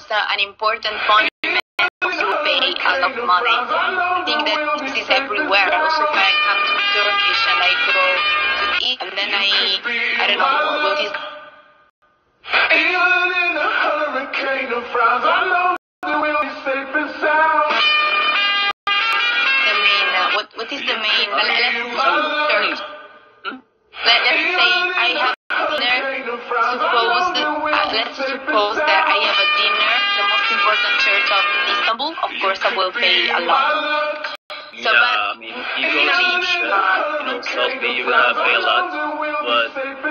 an important monument, you pay a lot of money. I think that this is everywhere. Also, if I come to Turkish and I go to eat, and then I don't know what is. Even in a hurricane of frowns, I know that we'll be safe and sound. The main, what is the main? Let's say I have dinner. Let's suppose that I have a dinner, the most important church of Istanbul. Of course, I will pay a lot. So, yeah, I mean, if you go to Sophie, you're gonna pay a lot, but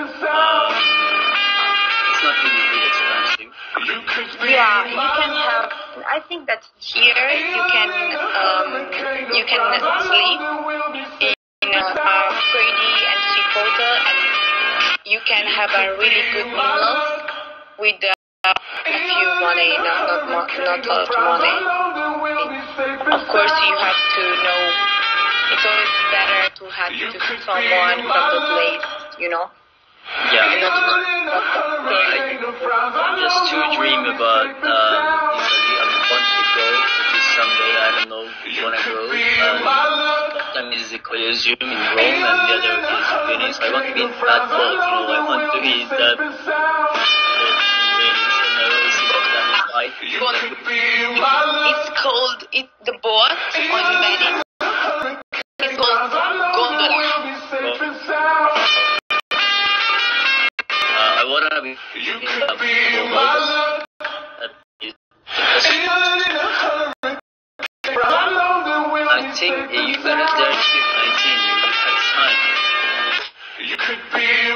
it's not really expensive. Yeah, you can have. I think that here you can sleep in a pretty and cheap hotel, and you can have a really good meal with a few money, not a lot of money. Of course, you have to know. It's always better to have to someone from the place, Yeah, just to dream about Italy. I want to go. Maybe someday, I don't know when I go. One is the Colosseum in Rome, and the other is Venice. I want to be in that boat. I want to be in that boat in Venice, and I always see that fight. It's called the boat on Venice. It's called gondola. I want to be in that boat. I think you got it there to 19. You have time. You could be